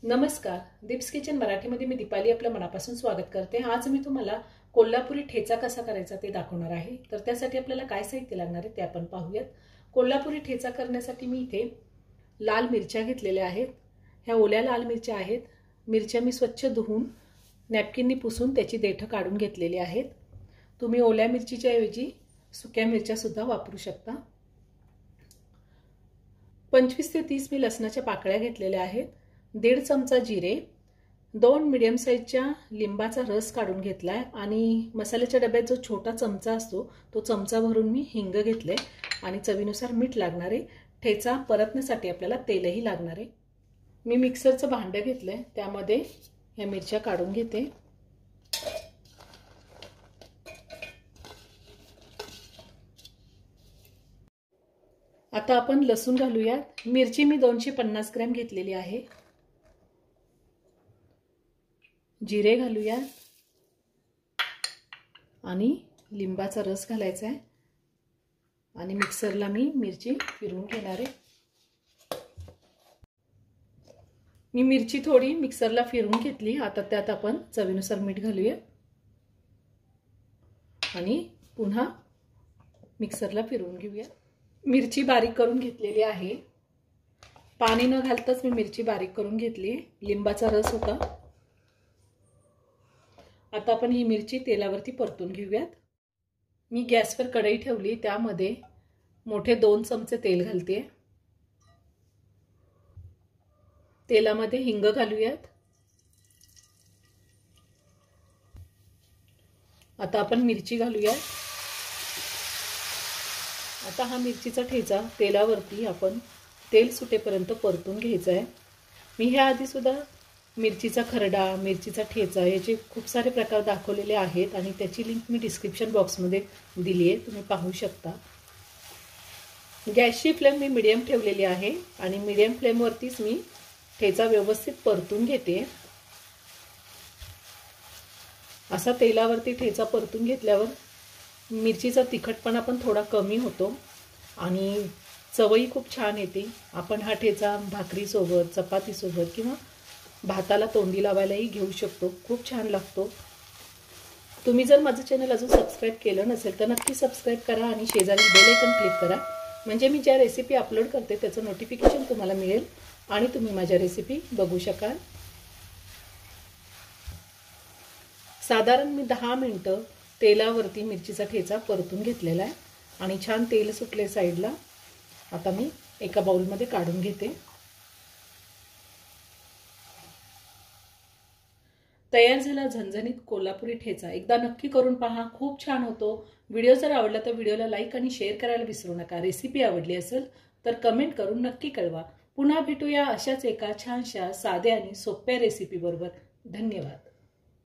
नमस्कार, दीप्स किचन मराठीमध्ये मी दीपाली आपलं मनापासून स्वागत करते। आज मी तुम्हाला कोल्हापुरी ठेचा कसा करायचा ते दाखवणार आहे। तर त्यासाठी आपल्याला काय साहित्य लागणार आहे ते आपण पाहूयात। कोल्हापुरी ठेचा करण्यासाठी मी इथे लाल मिरच्या घेतलेल्या आहेत। ह्या ओल्या लाल मिरच्या आहेत। मिरच्या मी स्वच्छ धुवून नॅपकिननी पुसून त्याची देठ काढून घेतलेली आहेत। तुम्ही ओल्या मिरचीच्या ऐवजी सुक्या मिरच्या सुद्धा वापरू शकता। 25 ते 30 मी लसणाच्या पाकळ्या घेतलेल्या आहेत। 1.5 चमचा जिरे, 2 मीडियम साइजच्या लिंबाचा रस काढून घेतलाय आणि मसाल्याच्या डब्यात जो छोटा चमचा असतो तो चमचा भरून मी हिंग घेतले आणि चवीनुसार मीठ लागणार आहे। ठेचा परतण्यासाठी आपल्याला तेलही लागणार आहे। मी मिक्सरचं भांडं घेतलंय, त्यामध्ये ह्या मिरच्या काढून घेते। आता आपण लसूण घालूयात। मिरची मी 250 ग्रॅम घेतलेली आहे। जिरे घालूया आणि लिंबाचा रस घालायचा आहे आणि मिक्सरला मी मिरची फिरवून घेणार आहे। मी मिरची थोडी मिक्सरला फिरवून घेतली। आता त्यात आपण चवीनुसार मीठ घालूया आणि पुन्हा मिक्सरला फिरवून घेऊया। मिरची बारीक करून घेतलेली आहे। पाणी न घालताच मी मिरची बारीक करून घेतली। लिंबाचा रस होता। आता आपण ही मिरची तेलावरती परतून घेऊयात। मी गॅसवर कढई ठेवली, त्यामध्ये मोठे 2 चमचे तेल घालते। तेलामध्ये हिंग घालूयात। आता आपण मिरची घालूयात। आता हा मिरचीचा ठेचा तेलावरती आपण तेल सुटेपर्यंत परतून घ्यायचा आहे। मी ह्या आधी सुद्धा मिरचीचा खरडा, मिरचीचा ठेचा याचे खूप सारे प्रकार दाखवलेले आहेत आणि त्याची लिंक मी डिस्क्रिप्शन बॉक्समध्ये दिली आहे, तुम्ही पाहू शकता। गॅसची फ्लेम मी मीडियम ठेवलेली आहे आणि मीडियम फ्लेमवरतीच मी ठेचा व्यवस्थित परतून घेते। असा तेलावरती ठेचा परतून घेतल्यावर मिरचीचा तिखटपणा पण थोडा कमी होतो आणि चवही खूप छान येते। आपण हा ठेचा भाकरी सोबत, चपाती सोबत किंवा भाताला तोंडी लावायलाही घेऊ शकतो, खूप छान लागतो। तुम्ही जर माझं चॅनल अजून सबस्क्राइब केलं नसेल तर नक्की सबस्क्राइब करा आणि शेजारी बेल आयकॉन क्लिक करा, म्हणजे मी ज्या रेसिपी अपलोड करते त्याचं नोटिफिकेशन तुम्हाला मिळेल आणि तुम्ही माझ्या रेसिपी बघू शकाल। साधारण मी 10 मिनिटं तेलावरती मिरचीचा ठेचा परतून घेतलेला आहे आणि छान तेल सुटले साइडला। आता मी एका बाउलमध्ये काढून घेते। तयार झाला झणझणीत कोल्हापुरी ठेचा। एकदा नक्की करून पहा, खूप छान होतो। व्हिडिओ जर आवडला तर व्हिडिओला लाईक आणि शेअर करायला विसरू नका। रेसिपी आवडली असेल तर कमेंट करून नक्की कळवा। पुन्हा भेटूया अशाच एका छानशा साध्या आणि सोप्या रेसिपी बरोबर। धन्यवाद।